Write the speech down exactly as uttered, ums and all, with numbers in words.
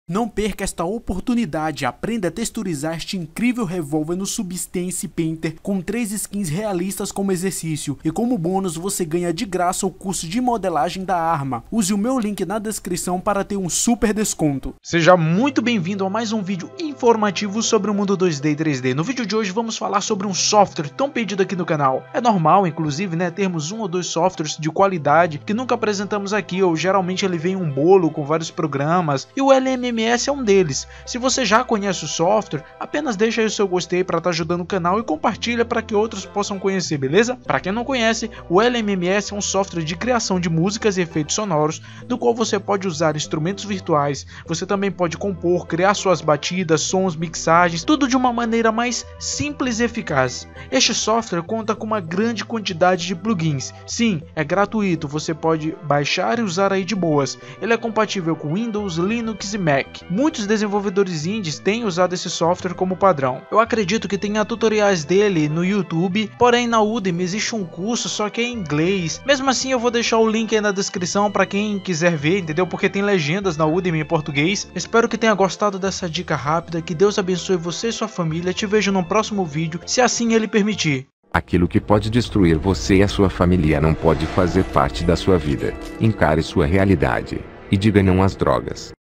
Não perca esta oportunidade, aprenda a texturizar este incrível revólver no Substance Painter com três skins realistas como exercício, e como bônus você ganha de graça o curso de modelagem da arma. Use o meu link na descrição para ter um super desconto. Seja muito bem-vindo a mais um vídeo informativo sobre o mundo dois D e três D. No vídeo de hoje vamos falar sobre um software tão pedido aqui no canal. É normal, inclusive, né, termos um ou dois softwares de qualidade que nunca apresentamos aqui, ou geralmente ele vem um bolo com vários programas, e o L M M S é um deles. Se você já conhece o software, apenas deixa aí o seu gostei para estar ajudando o canal e compartilha para que outros possam conhecer, beleza? Para quem não conhece, o L M M S é um software de criação de músicas e efeitos sonoros, do qual você pode usar instrumentos virtuais, você também pode compor, criar suas batidas, sons, mixagens, tudo de uma maneira mais simples e eficaz. Este software conta com uma grande quantidade de plugins. Sim, é gratuito, você pode baixar e usar aí de boas. Ele é compatível com Windows, Linux e Mac. Muitos desenvolvedores indies têm usado esse software como padrão. Eu acredito que tenha tutoriais dele no YouTube, porém na Udemy existe um curso, só que é em inglês. Mesmo assim eu vou deixar o link aí na descrição para quem quiser ver, entendeu? Porque tem legendas na Udemy em português. Espero que tenha gostado dessa dica rápida, que Deus abençoe você e sua família. Te vejo no próximo vídeo, se assim ele permitir. Aquilo que pode destruir você e a sua família não pode fazer parte da sua vida. Encare sua realidade e diga não às drogas.